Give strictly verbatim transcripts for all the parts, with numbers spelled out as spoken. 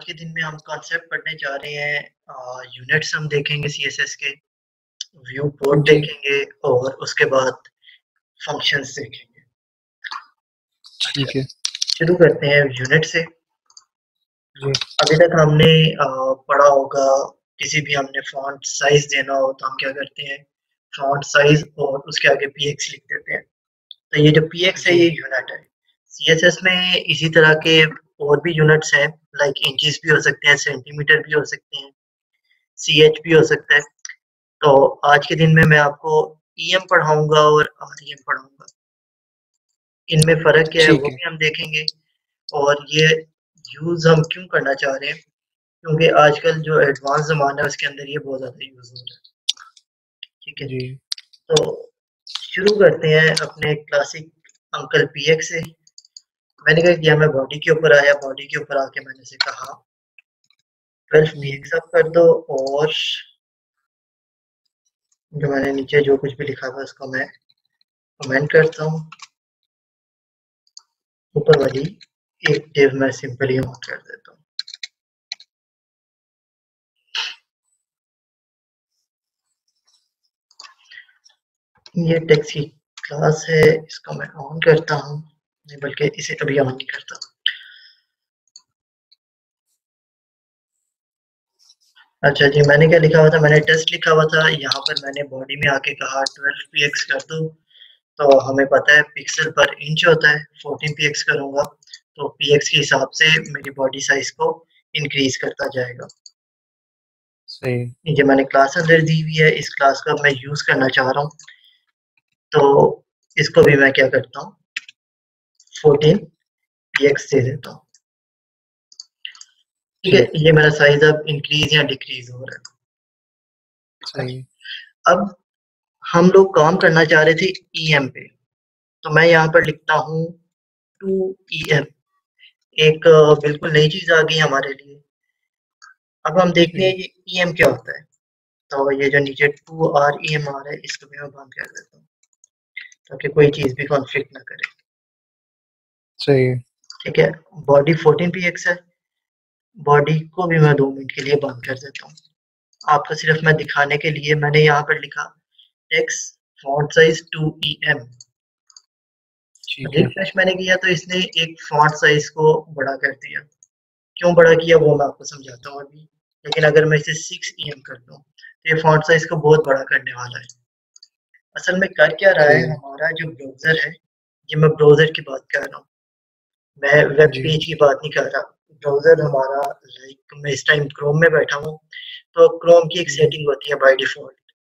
के दिन में हम कॉन्सेप्ट पढ़ने जा रहे हैं। यूनिट्स हम देखेंगे सीएसएस के, व्यू पोर्ट जी देखेंगे और उसके बाद फंक्शंस देखेंगे। ठीक है शुरू करते हैं यूनिट से। जी अभी तक हमने अ, पढ़ा होगा, किसी भी हमने फॉन्ट साइज देना हो तो हम क्या करते हैं, फॉन्ट साइज और उसके आगे पीएक्स लिख देते हैं। तो ये जो पीएक्स है जी ये यूनिट है। सीएसएस में इसी तरह के और भी यूनिट्स हैं, लाइक इंचेस भी हो सकते हैं, सेंटीमीटर भी हो सकते हैं, सीएच भी हो सकता है। तो आज के दिन में मैं आपको ईएम पढ़ाऊंगा और आरईएम पढ़ाऊंगा। इनमें फर्क क्या है ठीक वो है भी हम देखेंगे, और ये यूज हम क्यों करना चाह रहे हैं, क्योंकि आजकल जो एडवांस ज़माना है उसके अंदर ये बहुत ज़्यादा यूज हो रहा है। ठीक है, जी तो शुरू करते हैं अपने क्लासिक अंकल पीएक्स से। मैंने क्या किया, मैं बॉडी के ऊपर आया, बॉडी के ऊपर आके मैंने से कहा ट्वेल्व हम्म, पीएक्स अप कर दो, और जो मैंने नीचे जो कुछ भी लिखा था उसको मैं कमेंट करता हूँ। ऊपर वाली एक डिव मैं सिंपली ऑन कर देता हूँ। ये टेक्स्ट की क्लास है, इसको मैं ऑन करता हूँ, नहीं बल्कि इसे अभी ऑन नहीं करता। अच्छा जी, मैंने क्या लिखा हुआ था, मैंने टेस्ट लिखा हुआ था। यहाँ पर मैंने बॉडी में आके कहा ट्वेल्व पीएक्स कर दो, तो हमें पता है पिक्सल पर इंच होता है। फोर्टीन पीएक्स करूंगा तो पीएक्स के हिसाब से मेरी बॉडी साइज को इंक्रीज करता जाएगा। सही ये मैंने क्लास अंदर दी हुई है, इस क्लास का मैं यूज करना चाह रहा हूँ, तो इसको भी मैं क्या करता हूँ, फोर्टीन पीएक्स दे देता हूँ। ठीक है, ठीक ये मेरा साइज अब इंक्रीज या डिक्रीज हो रहा है। सही अब हम लोग काम करना चाह रहे थे ईएम पे, तो मैं यहाँ पर लिखता हूँ टू ईएम। एक अ, बिल्कुल नई चीज आ गई हमारे लिए। अब हम देखते हैं सही ये ईएम क्या होता है। तो ये जो नीचे टू आर ई एम आ रहा है इसको भी मैं बंद कर देता हूँ, ताकि कोई चीज भी कॉन्फ्लिक्ट ना करे। सही ठीक है, बॉडी फोर्टीन पी एक्स है, बॉडी को भी मैं दो मिनट के लिए बंद कर देता हूँ। आपको सिर्फ मैं दिखाने के लिए मैंने यहाँ पर लिखा text font size two E M. ठीक है रिफ्रेश मैंने किया तो इसने एक फॉन्ट साइज को बड़ा कर दिया। क्यों बड़ा किया वो मैं आपको समझाता हूँ अभी। लेकिन अगर मैं इसे सिक्स ई एम कर दूँ तो ये फॉन्ट साइज को बहुत बड़ा करने वाला है। असल में कर क्या रहा है, सही हमारा जो ब्राउजर है, ये मैं ब्राउजर की बात कर रहा हूँ, मैं वेब जी पेज की बात नहीं कर रहा। ब्राउजर हमारा, लाइक मैं इस टाइम क्रोम में बैठा हूँ, तो क्रोम की एक जी सेटिंग होती है बाय डिफॉल्ट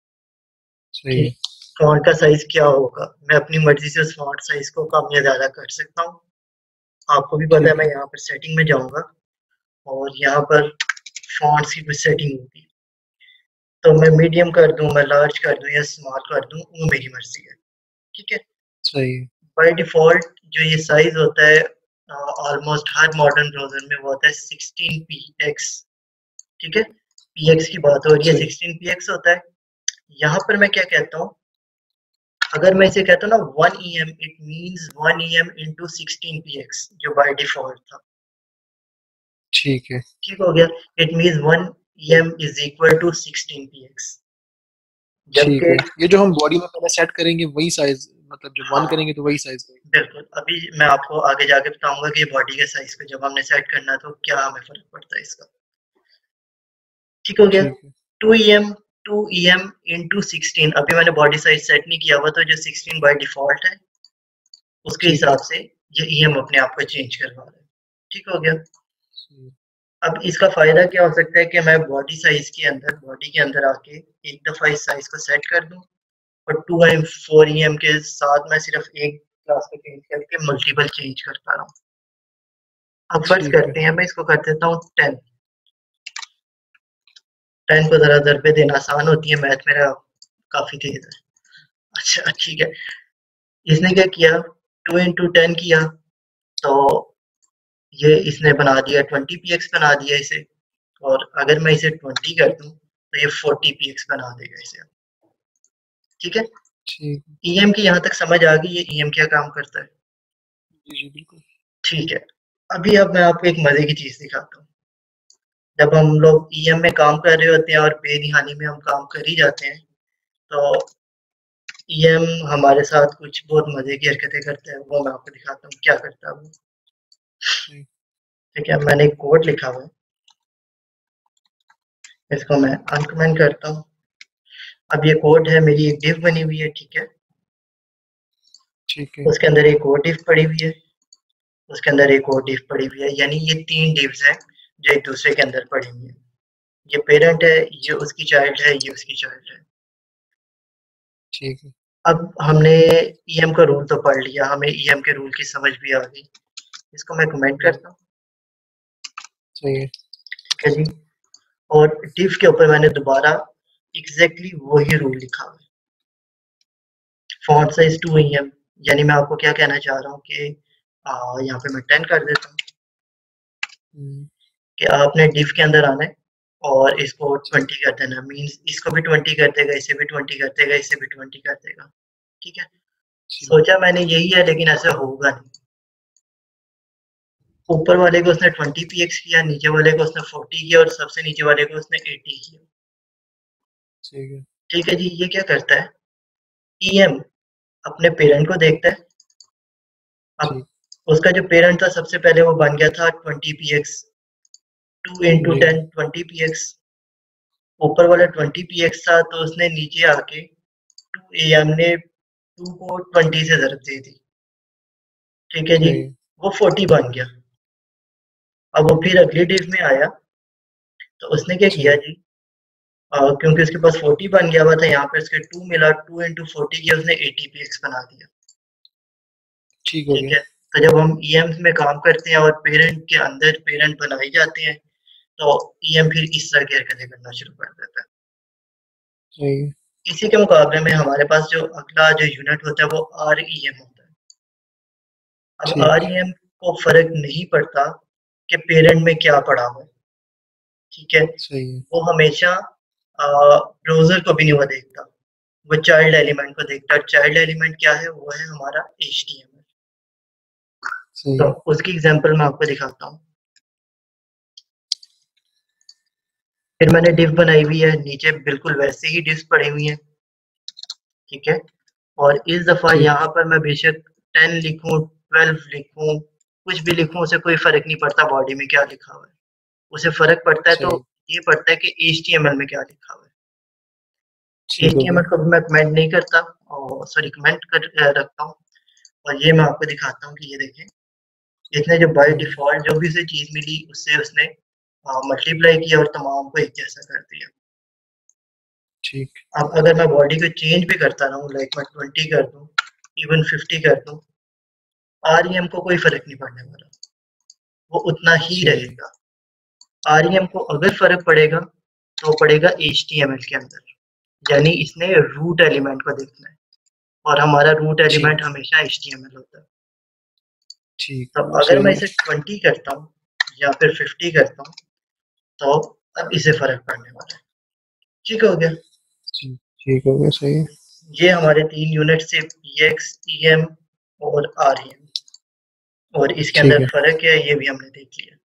सही कि फॉन्ट का साइज क्या होगा। मैं अपनी मर्जी से उस फॉन्ट साइज को कम या ज्यादा कर सकता हूँ। आपको भी पता है, ठीक मैं है यहाँ पर सेटिंग में जाऊंगा और यहाँ पर फॉन्ट्स की कुछ सेटिंग होती है, तो मैं मीडियम कर दूं, मैं लार्ज कर दूं या स्मॉल कर दूं, वो मेरी मर्जी है। ठीक है, सही बाय डिफॉल्ट जो ये साइज होता है ऑलमोस्ट हर मॉडर्न ब्राउजर में वो होता है सिक्सटीन पी एक्स। ठीक है, पीएक्स की बात हो रही है, सही सिक्सटीन पीएक्स होता है। यहाँ पर मैं क्या कहता हूँ, अगर मैं इसे कहता हूँ ना one E M, it means one E M into sixteen PX जो बाय डिफॉल्ट था। ठीक है ठीक हो गया, it means one E M is equal to sixteen PX. ठीक जबकि है ये जो हम बॉडी में पहले सेट करेंगे वही साइज मतलब जब वन हाँ करेंगे तो वही साइज बिल्कुल, अभी मैं आपको आगे जाके बताऊंगा कि बॉडी के साइज को जब हमने सेट करना है तो क्या हमें फर्क पड़ता है इसका। ठीक हो गया, ठीक है two E M two E M into sixteen. अभी मैंने बॉडी साइज सेट नहीं किया हुआ, तो जो सिक्सटीन बाय डिफॉल्ट है उसके ठीक है हिसाब से ये ई एम अपने आप को चेंज करवा रहा है। ठीक हो गया। सही अब इसका फायदा क्या हो सकता है कि मैं बॉडी साइज के अंदर, बॉडी के अंदर आके एक दफा इस साइज को सेट कर दूं, और two M four E M के साथ मैं सिर्फ एक क्लास को चेंज करके मल्टीपल चेंज करता रहा हूँ। अब फर्ज ठीक है करते हैं मैं इसको कर देता हूँ टेन। टेन को जरा दरबे देना आसान होती है, मैथ मेरा काफी तेज है। अच्छा ठीक है, इसने क्या किया, टू इंटू टेन किया, तो ये इसने बना दिया ट्वेंटी पी एक्स बना दिया इसे। और अगर मैं इसे ट्वेंटी कर दूं तो ये फोर्टी पी एक्स बना देगा इसे। ठीक है, ठीक ई एम की यहाँ तक समझ आ गई, ये ई एम क्या काम करता है। जी जी बिल्कुल ठीक है, अभी अब मैं आपको एक मजे की चीज दिखाता हूँ। जब हम लोग ईएम में काम कर रहे होते हैं और बेनिहानी में हम काम कर ही जाते हैं, तो ईएम हमारे साथ कुछ बहुत मजे की हरकतें करता है। वो मैं आपको दिखाता हूँ क्या करता है वो। जी ठीक है, मैंने एक कोड लिखा हुआ है, इसको मैं अनकमेंट करता हूँ। अब ये कोड है, मेरी एक डिव बनी हुई है, ठीक है, ठीक है। उसके अंदर एक और डिव पड़ी हुई है, उसके अंदर एक और डिव पड़ी हुई है, यानी ये तीन डिव्स हैं जो एक दूसरे के अंदर पड़ी हुई है। ये पेरेंट है, ये उसकी चाइल्ड है, ये उसकी चाइल्ड है। ठीक है। अब हमने ईएम का रूल तो पढ़ लिया, हमें ईएम के रूल की समझ भी आ गई। इसको मैं कमेंट हम्म, करता हूँ। सही है। ठीक है जी, और डिव के ऊपर मैंने दोबारा एग्जैक्टली वही रूल लिखा हुआ है, फॉन्ट साइज टू ईएम। यानी मैं आपको क्या कहना चाह रहा हूँ कि यहाँ पे मैं टेन कर देता हूँ हम्म, कि आपने डिव के अंदर आना है और इसको ठीक। ट्वेंटी कर देना, मीन्स इसको भी ट्वेंटी कर देगा, इसे भी ट्वेंटी कर देगा, इसे भी ट्वेंटी कर देगा। ठीक है, ठीक। सोचा मैंने यही है, लेकिन ऐसा होगा नहीं। ऊपर वाले को उसने ट्वेंटी पीएक्स किया, नीचे वाले को उसने फोर्टी किया और सबसे नीचे वाले को उसने एटी किया। ठीक है। ठीक है जी, ये क्या करता है, ईएम अपने पेरेंट को देखता है। अब ठीक। उसका जो पेरेंट था सबसे पहले वो बन गया था ट्वेंटी पीएक्स, टू इंटू जी टेन ट्वेंटी पीएक्स। ऊपर वाला ट्वेंटी पीएक्स था, तो उसने नीचे आके टू एएम ने टू को ट्वेंटी से ज़रब दे दी। ठीक है जी, सही है। वो फोर्टी बन गया। अब वो फिर अगली डिव में आया, तो उसने क्या किया ठीक। जी, अ, क्योंकि उसके पास फोर्टी बन गया हुआ था, यहाँ पे उसके टू मिला, टू इंटू फोर्टी किया, उसने एटी पीएक्स बना दिया। ठीक हो ठीक गया। है, तो जब हम ईएम में काम करते हैं और पेरेंट के अंदर पेरेंट बनाए जाते हैं, तो ईएम फिर इस तरह की हरकतें करना शुरू कर देता है। सही है। इसी के मुकाबले में हमारे पास जो अगला जो यूनिट होता है वो आर ई एम होता है। अब ठीक। आर ई एम को फर्क नहीं पड़ता कि पेरेंट में क्या पड़ा हुआ है। ठीक है, सही है। वो हमेशा ब्राउजर को भी नहीं वो देखता, वो चाइल्ड एलिमेंट को देखता है। चाइल्ड एलिमेंट क्या है, वो है हमारा एच टी एम एल। सही तो है। उसकी एग्जांपल मैं आपको दिखाता हूँ। फिर मैंने डिव बनाई हुई है, नीचे बिल्कुल वैसे ही डिव्स पड़ी हुई हैं। ठीक है, और इस दफा ठीक। यहाँ पर मैं बेशक टेन लिखूं, ट्वेल्व लिखूं, कुछ भी लिखूं, उसे कोई फर्क नहीं पड़ता बॉडी में क्या लिखा हुआ है। उसे फर्क पड़ता है, तो सही। ये पड़ता है कि एच टी एम एल में क्या लिखा हुआ है। ठीक हो गया। एच टी एम एल को भी मैं कमेंट नहीं करता, और सॉरी कमेंट कर अ, रखता हूँ। और ये मैं आपको दिखाता हूँ कि ये देखें, इसने जो बाय हम्म, डिफॉल्ट जो भी उसे चीज मिली, उससे उसने मल्टीप्लाई किया और तमाम को एक जैसा कर दिया। ठीक। अब अगर मैं बॉडी को चेंज भी करता रहूँ, लाइक मैं ट्वेंटी कर दूँ, इवन फिफ्टी कर दूँ, आर ई एम को कोई फर्क नहीं पड़ने वाला, वो उतना ही सही है। रहेगा। आर ई एम को अगर फर्क पड़ेगा, तो पड़ेगा एच टी एम एल के अंदर, यानी इसने रूट एलिमेंट को देखना है, और हमारा रूट ठीक। एलिमेंट हमेशा एच टी एम एल होता है। ठीक तो हो गया। अगर सही मैं है। इसे ट्वेंटी करता हूँ या फिर फिफ्टी करता हूँ, तो अब इसे फर्क पड़ने वाला है। ठीक हो गया, ठीक। ठीक हो गया। सही है। ये हमारे तीन यूनिट से पी एक्स, ई एम और आर ई एम, और इसके ठीक अंदर है। फर्क है ये भी हमने देख लिया।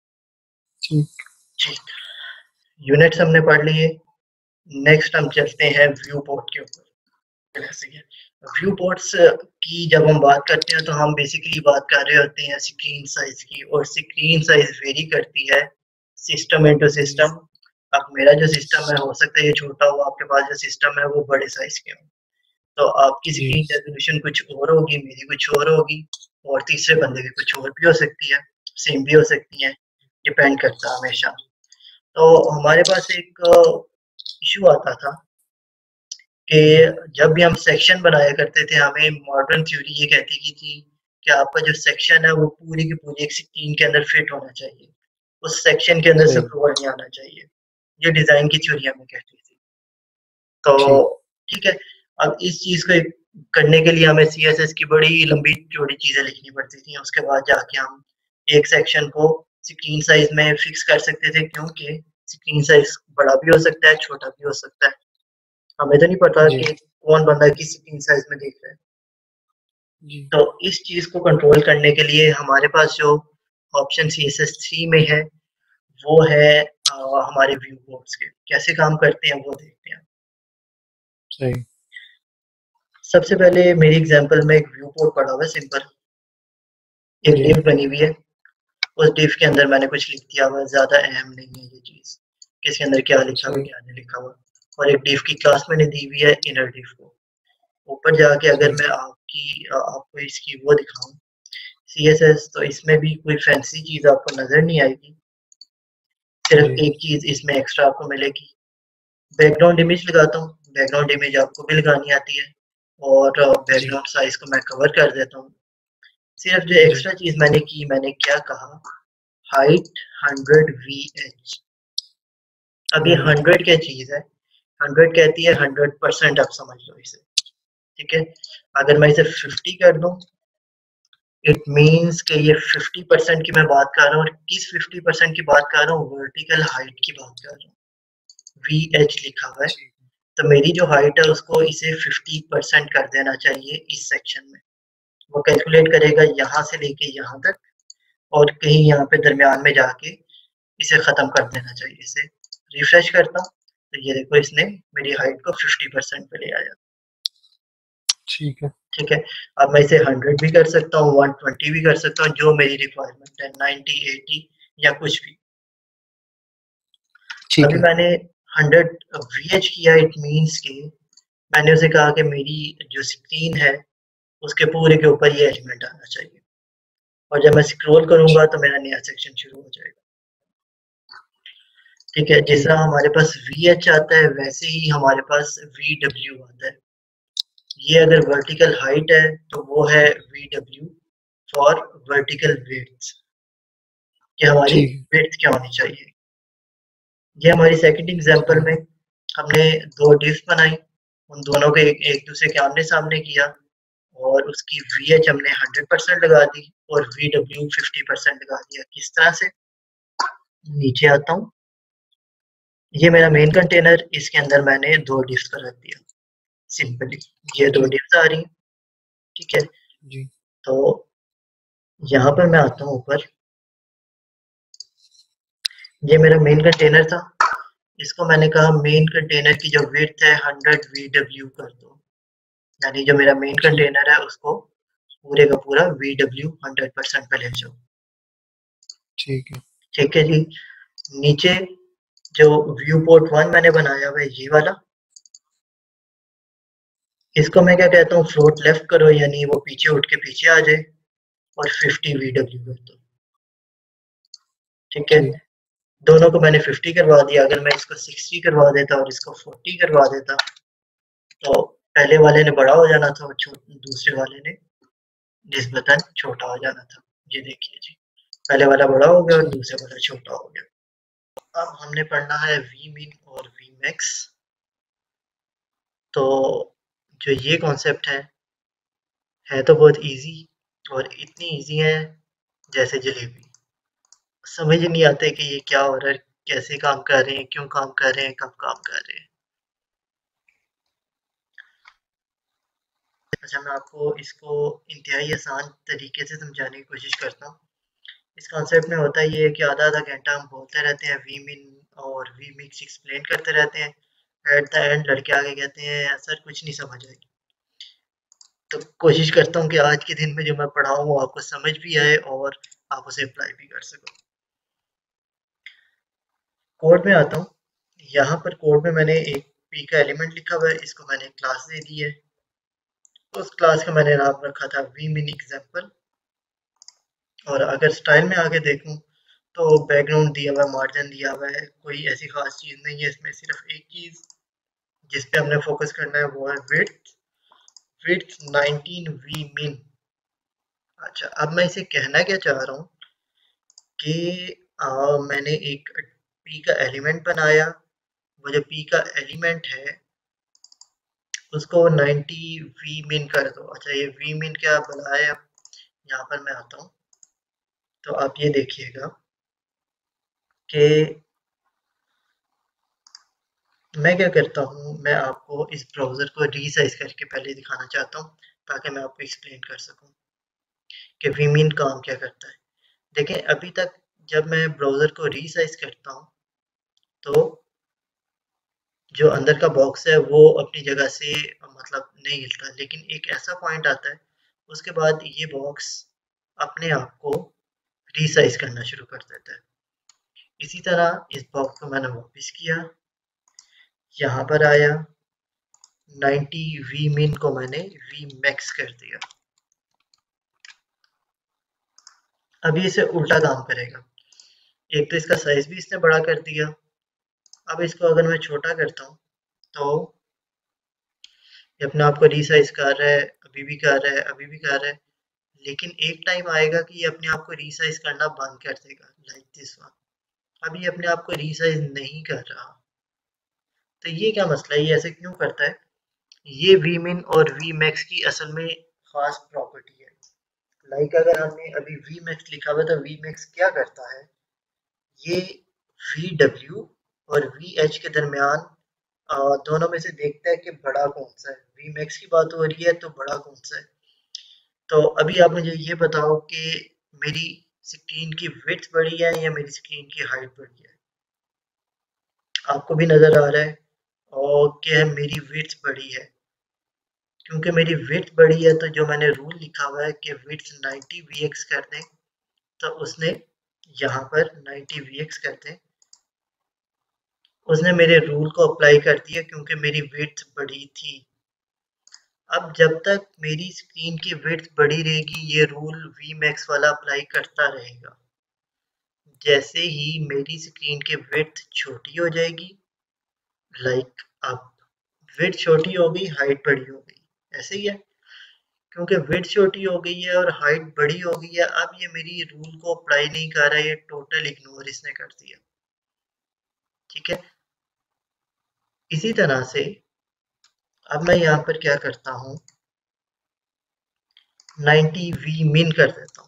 ठीक। ठीक, यूनिट्स हमने पढ़ लिए। नेक्स्ट हम चलते हैं व्यू पोर्ट के ऊपर। व्यू पोर्ट्स की जब हम बात करते हैं, तो हम बेसिकली बात कर रहे होते हैं स्क्रीन साइज की, और स्क्रीन साइज वेरी करती है सिस्टम इनटू जी सिस्टम। अब मेरा जो सिस्टम है, हो सकता है ये छोटा हो, आपके पास जो सिस्टम है वो बड़े साइज के हो, तो आपकी जी स्क्रीन रेजोल्यूशन कुछ और होगी, मेरी कुछ और होगी, और तीसरे बंदे की कुछ और भी हो सकती है, सेम भी हो सकती है, डिपेंड करता है हमेशा। तो हमारे पास एक इशू आता था कि जब भी हम सेक्शन बनाया करते थे, हमें मॉडर्न थ्योरी ये कहती की थी कि आपका जो सेक्शन है वो पूरी की पूरी एक स्क्रीन के अंदर फिट होना चाहिए, उस सेक्शन के अंदर से सही। फ्लोर नहीं आना चाहिए। ये डिजाइन की थ्योरी हमें कहती थी। तो ठीक। ठीक है, अब इस चीज को करने के लिए हमें सी एस एस की बड़ी लंबी चौड़ी चीजें लिखनी पड़ती थी, उसके बाद जाके हम एक सेक्शन को स्क्रीन साइज में फिक्स कर सकते थे, क्योंकि स्क्रीन साइज बड़ा भी हो सकता है, छोटा भी हो सकता है। हमें तो नहीं पता जी कि कौन बंदा किस स्क्रीन साइज में देख रहा है। जी। तो इस चीज को कंट्रोल करने के लिए हमारे पास जो option C S S three में है, वो है हमारे व्यू पोर्ट्स के कैसे काम करते हैं वो देखते हैं। सही। सबसे पहले मेरी एग्जांपल में एक व्यू पोर्ट पड़ा हुआ है सिंपल, एक जी div बनी हुई है, उस div के अंदर मैंने कुछ लिख दिया हुआ, ज्यादा अहम नहीं है ये चीज किसके अंदर क्या लिखा हुआ सही क्या नहीं लिखा हुआ। और एक div की क्लास मैंने दी हुई है इनर div को। ऊपर जाके अगर सही। मैं आपकी आपको इसकी वो दिखाऊं सी एस एस, तो इसमें भी कोई फैंसी चीज आपको नजर नहीं आएगी, सिर्फ जी एक चीज इसमें एक्स्ट्रा आपको मिलेगी। बैकग्राउंड इमेज लगाता हूँ, बैकग्राउंड इमेज आपको भी लगानी आती है, और जी बैकग्राउंड साइज को मैं कवर कर देता हूँ। सिर्फ जो जी एक्स्ट्रा चीज मैंने की, मैंने क्या कहा, हाइट हंड्रेड वी एच। अब ये हम्म, हंड्रेड क्या चीज है, हंड्रेड कहती है हंड्रेड परसेंट, आप समझ लो इसे, ठीक है। अगर मैं इसे फिफ्टी कर दूं, इट मीन्स कि ये फिफ्टी परसेंट की मैं बात कर रहा हूँ, और किस फिफ्टी परसेंट की बात कर रहा हूँ, वर्टिकल हाइट की बात कर रहा हूँ। वी एच लिखा हुआ है, ठीक है। तो मेरी जो हाइट है उसको इसे फिफ्टी परसेंट कर देना चाहिए इस सेक्शन में। वो कैलकुलेट करेगा यहाँ से लेके यहाँ तक, और कहीं यहाँ पे दरमियान में जाके इसे खत्म कर देना चाहिए। इसे रिफ्रेश करता हूँ तो ये देखो इसने मेरी हाइट को फिफ्टी परसेंट पे ले आया, ठीक है। ठीक है। अब मैं इसे हंड्रेड भी कर सकता हूँ, वन ट्वेंटी भी कर सकता हूँ, जो मेरी रिक्वायरमेंट है, नाइन्टी एटी या कुछ भी। ठीक अभी है। मैंने हंड्रेड वी एच किया, इट मीन्स के मैंने उसे कहा कि मेरी जो स्क्रीन है उसके पूरे के ऊपर ये एलिमेंट आना चाहिए, और जब मैं स्क्रॉल करूंगा तो मेरा नया सेक्शन शुरू हो जाएगा, ठीक है। जिस ठीक तरह है। हमारे पास वी एच आता है वैसे ही हमारे पास वी डब्ल्यू आता है। ये अगर वर्टिकल हाइट है तो वो है V W for vertical width, कि हमारी ठीक है। विड्थ क्या होनी चाहिए। ये हमारी सेकंड एग्जांपल सही। में हमने दो डिफ बनाई, उन दोनों को एक, एक दूसरे के आमने सामने किया, और उसकी वी एच हमने हंड्रेड परसेंट लगा दी और वी डब्ल्यू फिफ्टी परसेंट लगा दिया। किस तरह से, नीचे आता हूँ, ये मेरा मेन कंटेनर, इसके अंदर मैंने दो डिफ्स का रख दिया सिंपली, ये दो ठीक। डिफ्स आ रही, ठीक है। जी तो यहाँ पर मैं आता हूँ ऊपर, ये मेरा मेन कंटेनर था, इसको मैंने कहा मेन कंटेनर की जो विड्थ है हंड्रेड वी डब्ल्यू कर दो, यानी जो मेरा मेन ठीक। कंटेनर है उसको पूरे का पूरा वी डब्ल्यू हंड्रेड परसेंट पे ले जाओ, ठीक है। ठीक है जी। नीचे जो व्यू पोर्ट वन मैंने बनाया हुआ है ये वाला, इसको मैं क्या कहता हूँ, फ्लोट लेफ्ट करो, यानी वो पीछे उठ के पीछे आ जाए, और फिफ्टी वी डब्ल्यू कर दो, ठीक है। ठीक। दोनों को मैंने फिफ्टी करवा दिया। अगर मैं इसको सिक्सटी करवा देता और इसको फोर्टी करवा देता, तो पहले वाले ने बड़ा हो जाना था और दूसरे वाले ने निस्बतन छोटा हो जाना था। ये देखिए जी, पहले वाला बड़ा हो गया और ठीक। दूसरे वाला छोटा हो गया। अब हमने पढ़ना है वी मिन और वी मैक्स। तो जो ये कॉन्सेप्ट है है तो बहुत इजी, और इतनी इजी है जैसे जलेबी। समझ नहीं आते कि ये क्या हो रहा है, कैसे काम कर रहे हैं, क्यों काम कर रहे हैं, कब काम कर रहे हैं। अच्छा, मैं आपको इसको इंतहाई आसान तरीके से समझाने की कोशिश करता हूँ। इस कॉन्सेप्ट में होता ये है कि आधा आधा घंटा हम बोलते रहते हैं, वी मिन और वी मिक्स एक्सप्लेन करते रहते हैं, एट द एंड लड़के आगे कहते हैं सर कुछ नहीं समझ आई। तो कोशिश करता हूँ कि आज के दिन में जो मैं पढ़ाऊँ वो आपको समझ भी आए और आप उसे अप्लाई भी कर सको। कोड में आता हूँ, यहाँ पर कोड में मैंने एक पी का एलिमेंट लिखा हुआ है, इसको मैंने क्लास दे दी है। उस क्लास का मैंने नाम रखा था वी मिन एग्जाम्पल। और अगर स्टाइल में आगे देखूं तो बैकग्राउंड दिया हुआ है, मार्जिन दिया हुआ है, कोई ऐसी खास चीज़ नहीं है इसमें। सिर्फ एक चीज़ जिस पे हमने फोकस करना है वो है विड्थ, विड्थ नाइनटीन वी मिन। अच्छा, अब मैं इसे कहना क्या चाह रहा हूँ कि आ, मैंने एक पी का एलिमेंट बनाया, वो जो पी का एलिमेंट है उसको नाइन्टी वी मिन कर दो। अच्छा, ये वी मिन क्या बनाया, यहाँ पर मैं आता हूँ तो आप ये देखिएगा कि मैं क्या करता हूँ, मैं आपको इस ब्राउज़र को रीसाइज़ करके पहले दिखाना चाहता हूँ, ताकि मैं आपको एक्सप्लेन कर सकूँ कि वीमिन काम क्या करता है। देखें, अभी तक जब मैं ब्राउज़र को रीसाइज़ करता हूँ तो जो अंदर का बॉक्स है वो अपनी जगह से मतलब नहीं हिलता, लेकिन एक ऐसा पॉइंट आता है उसके बाद ये बॉक्स अपने आप को रीसाइज करना शुरू कर देता है। इसी तरह इस बॉक्स को मैंने वापस किया, यहाँ पर आया, नाइंटी वी मिन को मैंने वी मैक्स कर दिया। अभी इसे उल्टा काम करेगा, एक तो इसका साइज भी इसने बड़ा कर दिया। अब इसको अगर मैं छोटा करता हूँ तो ये अपने आप को रीसाइज कर रहा है, अभी भी कर रहा है, अभी भी कर रहा है, लेकिन एक टाइम आएगा कि ये अपने आप को रीसाइज करना बंद कर देगा, लाइक दिस वन। अब ये अपने आप को रीसाइज नहीं कर रहा, तो ये क्या मसला है, ये ऐसे क्यों करता है? ये वी मिन और वी मैक्स की असल में खास प्रॉपर्टी है। लाइक अगर हमने अभी वी मैक्स लिखा हुआ, तो वी मैक्स क्या करता है, ये वी डब्ल्यू और वी एच के दरमियान अ, दोनों में से देखता है कि बड़ा कौन सा है। वी मैक्स की बात हो रही है तो बड़ा कौन सा है। तो अभी आप मुझे ये बताओ कि मेरी स्क्रीन की विड्थ बड़ी है या मेरी स्क्रीन की हाइट बड़ी है? आपको भी नजर आ रहा है और क्या मेरी विड्थ बड़ी है? क्योंकि मेरी विड्थ बड़ी है तो जो मैंने रूल लिखा हुआ है कि विड्थ नाइंटी वी एक्स कर दें, तो उसने यहाँ पर नाइंटी वी एक्स कर दें, उसने मेरे रूल को अप्लाई कर दिया क्योंकि मेरी विड्थ बड़ी थी। अब जब तक मेरी स्क्रीन की विड्थ बड़ी रहेगी ये रूल वी मैक्स वाला अप्लाई करता रहेगा। जैसे ही मेरी स्क्रीन की विड्थ छोटी हो जाएगी, लाइक अब विड्थ छोटी हो गई, हाइट बड़ी हो गई, ऐसे ही है। क्योंकि विड्थ छोटी हो गई है और हाइट बड़ी हो गई है, अब ये मेरी रूल को अप्लाई नहीं कर रहा है, ये टोटल इग्नोर इसने कर दिया। ठीक है, इसी तरह से अब मैं यहाँ पर क्या करता हूँ, नाइंटी वी मिन कर देता हूँ।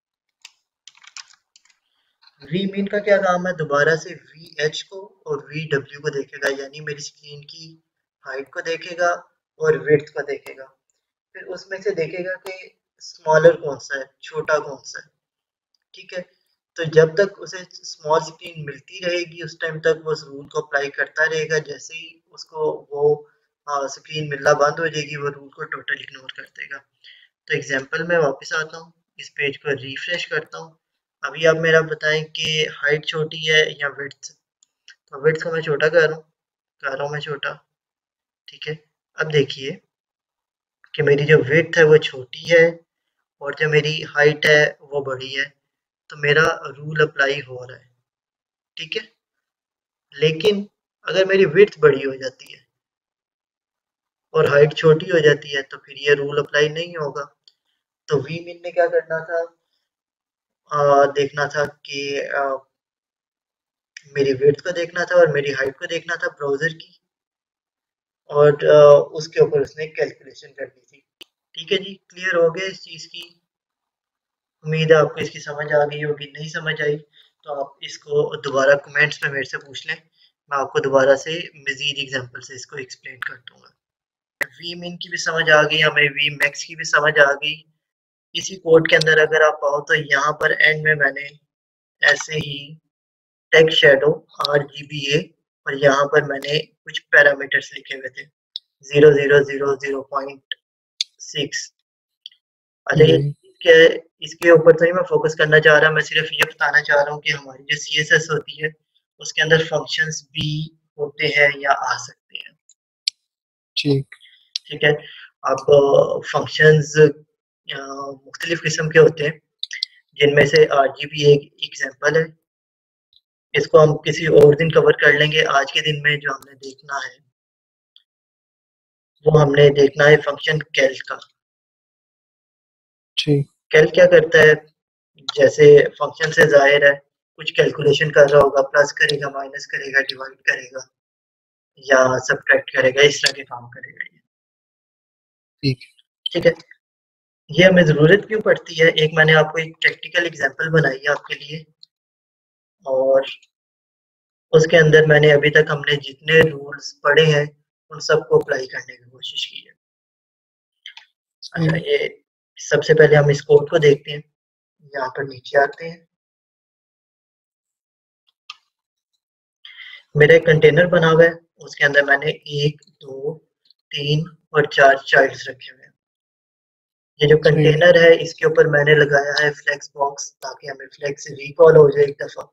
वी मिन का क्या काम है, दोबारा से वी एच को और वी डब्ल्यू को देखेगा, यानी मेरी स्क्रीन की हाइट को देखेगा और विड्थ को देखेगा। फिर उसमें से देखेगा कि स्मॉलर कौन सा है, छोटा कौन सा है। ठीक है, तो जब तक उसे स्मॉल स्क्रीन मिलती रहेगी उस टाइम तक वो उस रूल को अप्लाई करता रहेगा। जैसे ही उसको वो स्क्रीन मिलना बंद हो जाएगी वो रूल को टोटल इग्नोर कर देगा। तो एग्जांपल में वापस आता हूँ, इस पेज को रिफ्रेश करता हूँ। अभी आप मेरा बताएं कि हाइट छोटी है या विड्थ। तो विड्थ को मैं छोटा कर रहा हूँ, कर रहा हूँ मैं छोटा। ठीक है, अब देखिए कि मेरी जो विड्थ है वो छोटी है और जो मेरी हाइट है वो बड़ी है, तो मेरा रूल अप्लाई हो रहा है। ठीक है, लेकिन अगर मेरी विड्थ बड़ी हो जाती है और हाइट छोटी हो जाती है तो फिर ये रूल अप्लाई नहीं होगा। तो वी मिन ने क्या करना था, आ, देखना था कि आ, मेरी विड्थ को देखना था और मेरी हाइट को देखना था ब्राउजर की, और आ, उसके ऊपर उसने कैलकुलेशन करनी थी। ठीक है जी, क्लियर हो गया इस चीज़ की? उम्मीद है आपको इसकी समझ आ गई होगी। नहीं समझ आई तो आप इसको दोबारा कमेंट्स में मेरे से पूछ लें, मैं आपको दोबारा से मज़ीद एग्जांपल से इसको एक्सप्लेन कर दूंगा। वी मिन की भी समझ आ गई, हमें वी मैक्स की भी समझ आ गई। इसी कोड के अंदर अगर आप आओ तो यहाँ पर एंड में मैंने ऐसे ही text shadow R G B A और यहाँ पर मैंने कुछ पैरामीटर्स लिखे हुए थे, zero zero zero zero point six. अच्छा, ये हम्म, क्या है, इसके ऊपर तो ही मैं फोकस करना चाह रहा, मैं सिर्फ ये बताना चाह रहा हूँ कि हमारी जो सी एस एस होती है उसके अंदर फंक्शंस भी होते हैं या आ सकते हैं। ठीक। ठीक है, अब फंक्शंस मुख्तलिफ किस्म के होते हैं, जिनमें से आर जी बी एक एग्जाम्पल है। इसको हम किसी और दिन कवर कर लेंगे। आज के दिन में जो हमने देखना है वो हमने देखना है फंक्शन कैल का। ठीक। कैल क्या करता है, जैसे फंक्शन से जाहिर है कुछ कैलकुलेशन कर रहा होगा, प्लस करेगा, माइनस करेगा, डिवाइड करेगा या सब्ट्रैक्ट करेगा, इस तरह के काम करेगा ये। ठीक। ठीक है, ये हमें ज़रूरत क्यों पड़ती है, एक मैंने आपको एक प्रैक्टिकल एग्जांपल बनाई है आपके लिए, और उसके अंदर मैंने अभी तक हमने जितने रूल्स पढ़े हैं उन सबको अप्लाई करने की कोशिश की है। अच्छा, सही। ये सबसे पहले हम इस कोड को देखते हैं। यहाँ पर नीचे आते हैं, मेरा एक कंटेनर बना हुआ है, उसके अंदर मैंने एक, दो, तीन और चार चाइल्ड्स रखे हुए हैं। ये जो ठीक कंटेनर है इसके ऊपर मैंने लगाया है फ्लेक्स बॉक्स, ताकि हमें फ्लेक्स रिकॉल हो जाए एक दफा।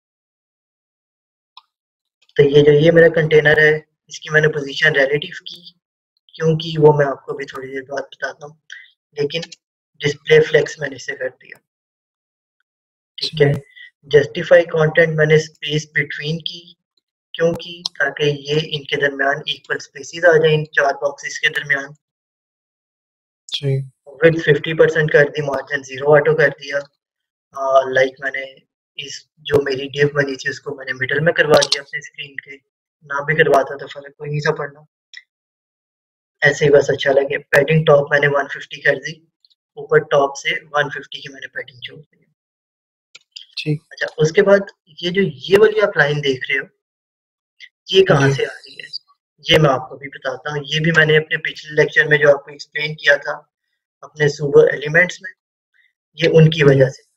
तो ये जो ये मेरा कंटेनर है, इसकी मैंने पोजीशन रिलेटिव की, क्योंकि वो मैं आपको भी थोड़ी देर बाद बताता हूँ, लेकिन डिस्प्ले फ्लेक्स मैंने इसे कर दिया। ठीक है। ठीक जस्टिफाई कंटेंट मैंने स्पेस बिटवीन की, क्योंकि ताकि ये इनके दरमियान इक्वल स्पेसिस आ जाए, इन चार बॉक्सेस के दरमियान। ठीक विड्थ फिफ्टी परसेंट कर दी, मार्जिन जीरो ऑटो कर दिया। लाइक मैंने इस जो मेरी डिव बनी थी उसको मैंने मिडल में करवा दिया अपने स्क्रीन के, ना भी करवाता तो फर्क कोई नहीं था पड़ना, ऐसे ही बस अच्छा लगे। पैडिंग टॉप मैंने वन फिफ्टी कर दी, ऊपर टॉप से वन फिफ्टी की मैंने पैडिंग छोड़ दी। ठीक अच्छा, उसके बाद ये जो ये वाली आप लाइन देख रहे हो, ये कहाँ जी से आ रही है, ये मैं आपको भी बताता हूँ। ये भी मैंने अपने पिछले लेक्चर में जो आपको एक्सप्लेन किया था अपने सूडो एलिमेंट्स में, ये उनकी जी वजह से।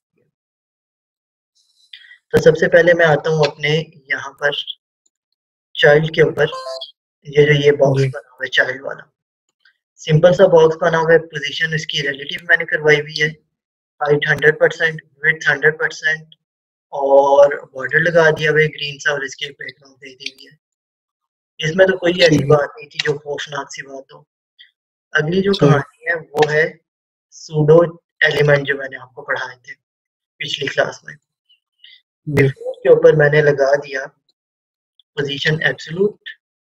तो सबसे पहले मैं आता हूँ अपने यहाँ पर चाइल्ड के ऊपर। ये जो ये बॉक्स जी बना हुआ है चाइल्ड वाला, सिंपल सा बॉक्स बना हुआ है, पोजीशन इसकी रिलेटिव मैंने करवाई हुई है, height hundred percent, width hundred percent, और बॉर्डर लगा दिया हुआ है ग्रीन सा, और इसके बैकग्राउंड दे दी हुई है। इसमें तो कोई ऐसी ठीक है बात नहीं थी जो खौफनाक सी बात हो। अगली जो ठीक कहानी है वो है सूडो एलिमेंट, जो मैंने आपको पढ़ाए थे पिछली क्लास में। जी बिफोर के ऊपर मैंने लगा दिया पोजीशन एब्सोल्यूट,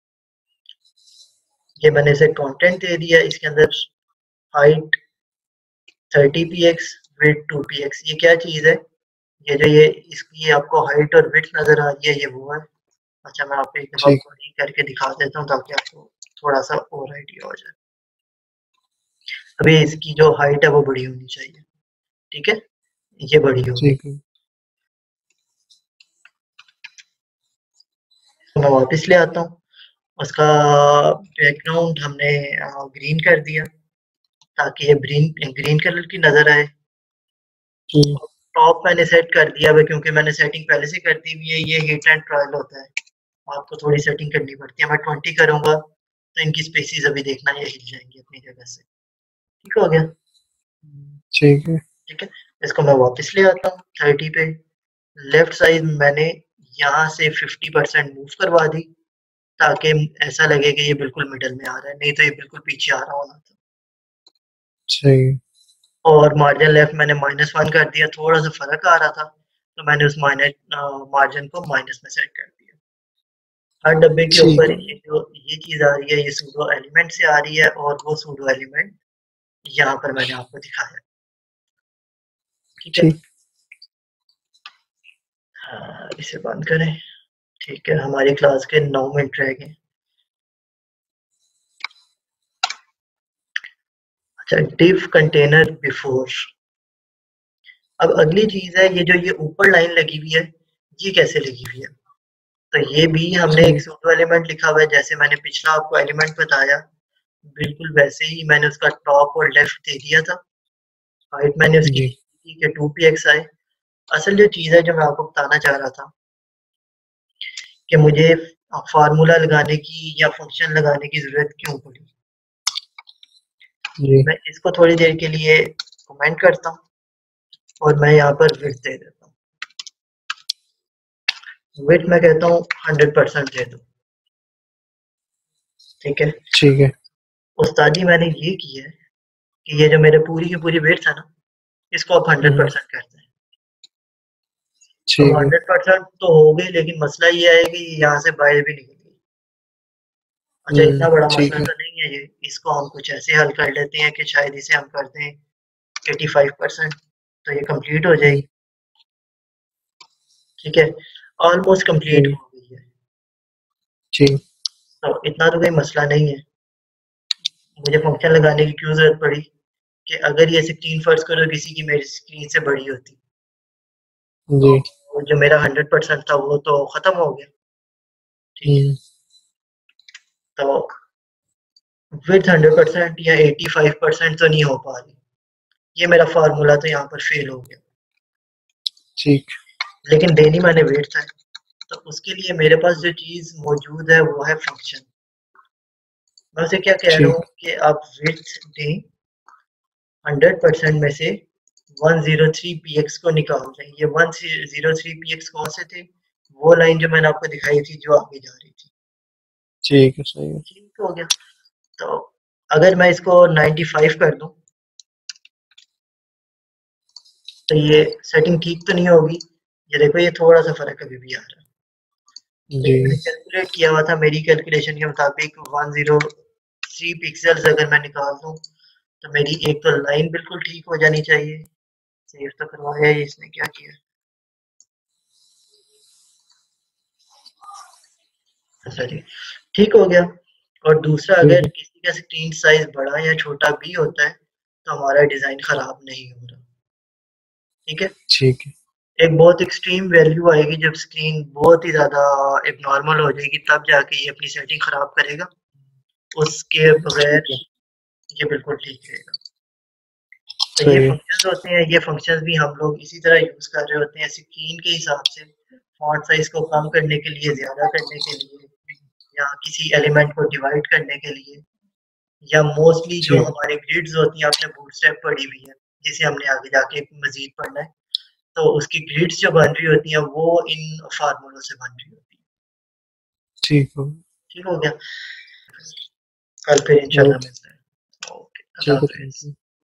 ये मैंने इसे कंटेंट दे दिया, इसके अंदर height thirty P X, width two P X. ये क्या चीज़ है, ये जो ये इसकी आपको हाइट और विड्थ नजर आ रही है, ये वो है। अच्छा, मैं आपको एक दफा ठीक बड़ी करके दिखा देता हूँ ताकि आपको थोड़ा सा और आइडिया हो जाए। अभी इसकी जो हाइट है वो बड़ी होनी चाहिए, ठीक है, ये बड़ी होगी। ठीक है तो मैं वापस ले आता हूँ, उसका बैकग्राउंड हमने ग्रीन कर दिया ताकि ये ग्रीन ग्रीन कलर की नजर आए। जी टॉप मैंने सेट कर दिया है क्योंकि मैंने सेटिंग पहले से कर दी हुई है, ये हिट एंड ट्रायल होता है, आपको थोड़ी सेटिंग करनी पड़ती है। मैं ट्वेंटी करूंगा तो इनकी स्पेसिस अभी देखना ये हिल जाएंगी अपनी जगह से। ठीक हो गया। ठीक है ठीक है, इसको मैं वापस ले आता हूँ थर्टी पे। लेफ्ट साइड मैंने यहाँ से फिफ्टी परसेंट मूव करवा दी, ताकि ऐसा लगे कि ये बिल्कुल मिडल में आ रहा है, नहीं तो ये बिल्कुल पीछे आ रहा होना था। ठीक और मार्जिन लेफ्ट मैंने माइनस वन कर दिया, थोड़ा सा फर्क आ रहा था तो मैंने उस माइनस मार्जिन को माइनस में सेट कर दिया। हर डब्बे के ठीक ऊपर है ये जो ये चीज आ रही है, ये सूडो एलिमेंट से आ रही है, और वो सूडो एलिमेंट यहाँ पर मैंने आपको दिखाया। ठीक है। ठीक हाँ, इसे बंद करें। ठीक है, हमारी क्लास के नौ मिनट रह गए। अच्छा, डिव कंटेनर बिफोर। अब अगली चीज है, ये जो ये ऊपर लाइन लगी हुई है, ये कैसे लगी हुई है। तो ये भी हमने एक ठीक सूडो एलिमेंट लिखा हुआ है, जैसे मैंने पिछला आपको एलिमेंट बताया, बिल्कुल वैसे ही मैंने उसका टॉप और लेफ्ट दे दिया था। हाइट मैंने उसकी जी दी कि टू पी एक्स आए। असल जो चीज़ है जो मैं आपको बताना चाह रहा था, कि मुझे फार्मूला लगाने की या फंक्शन लगाने की जरूरत क्यों पड़ी। जी मैं इसको थोड़ी देर के लिए कमेंट करता हूँ, और मैं यहाँ पर विड्थ दे देता हूँ। विड्थ मैं कहता हूँ हंड्रेड परसेंट दे दो। ठीक है। ठीक है उस्तादी मैंने ये की है कि ये जो मेरे पूरी की पूरी विड्थ है ना, इसको आप हंड्रेड हम्म, परसेंट करते हैं। अब ठीक है हंड्रेड परसेंट तो हो गई, लेकिन मसला ये है कि यहाँ से बाहर भी निकल गई। अच्छा, हम्म, इतना बड़ा ठीक मसला है तो नहीं है ये, इसको हम कुछ ऐसे हल कर लेते हैं कि शायद इसे हम कर दें एटी फाइव परसेंट, तो ये कंप्लीट हो हम्म, जाएगी। ठीक है, ऑलमोस्ट कंप्लीट जी हो गई है। ठीक तो इतना तो कोई मसला नहीं है। मुझे फंक्शन लगाने की क्यों जरूरत पड़ी, कि अगर ये सिक्सटीन फर्ज करो किसी की मेरी स्क्रीन से बड़ी होती, जी तो जो मेरा हंड्रेड परसेंट था वो तो खत्म हो गया। ठीक है। हम्म, तो विथ हंड्रेड परसेंट या एटी फाइव परसेंट तो नहीं हो पा रही, ये मेरा फार्मूला तो यहाँ पर फेल हो गया। ठीक लेकिन देनी मैंने वेट था, तो उसके लिए मेरे पास जो चीज़ मौजूद है वो है फंक्शन। मैं उसे क्या कह रहा हूँ ठीक कि आप विड्थ दें, हंड्रेड परसेंट में से one zero three P X को निकाल दें। ये one zero three P X कौन से थे? वो लाइन जो मैंने आपको दिखाई थी जो आगे जा रही थी। ठीक है, सही है। ठीक हो गया। तो अगर मैं इसको नाइन्टी फाइव कर दूं तो ये सेटिंग ठीक तो नहीं होगी। ये देखो ये थोड़ा सा फर्क अभी भी आ रहा है, जी लेकिन मैंने कैलकुलेट किया हुआ था, मेरी कैलकुलेशन के मुताबिक वन ज़ीरो थ्री पिक्सल्स अगर मैं निकाल दूं तो मेरी एक तो लाइन बिल्कुल ठीक हो जानी चाहिए। सेव तो करवाया है, इसने क्या किया? अच्छा जी, ठीक हो गया। और दूसरा, ठीक अगर है, किसी का स्क्रीन साइज बड़ा या छोटा भी होता है तो हमारा डिजाइन खराब नहीं हो रहा। ठीक है। ठीक है, एक बहुत एक्सट्रीम वैल्यू आएगी जब स्क्रीन बहुत ही ज़्यादा एबनॉर्मल हो जाएगी, तब जाके ये अपनी सेटिंग ख़राब करेगा। उसके बगैर ठीक है, ये बिल्कुल ठीक रहेगा। तो ये सही है। फंक्शंस होते हैं, ये फंक्शंस भी हम लोग इसी तरह यूज़ कर रहे होते हैं स्क्रीन के हिसाब से, फॉन्ट साइज को कम करने के लिए, ज़्यादा करने के लिए, या किसी एलिमेंट को डिवाइड करने के लिए, या मोस्टली जो ठीक हमारी ग्रिड्स होती हैं, आपने बूटस्ट्रैप पढ़ी हुई है, जिसे हमने आगे जाके मज़ीद पढ़ना है, तो उसकी ग्रिड्स जो बन रही होती हैं वो इन फार्मूलों से बन रही होती है। ठीक हो ठीक हो गया। कल फिर इंशाल्लाह ओके, मिलते हैं। ओके, अल्लाह ठीक है, थैंक हाफ़िज़। यू।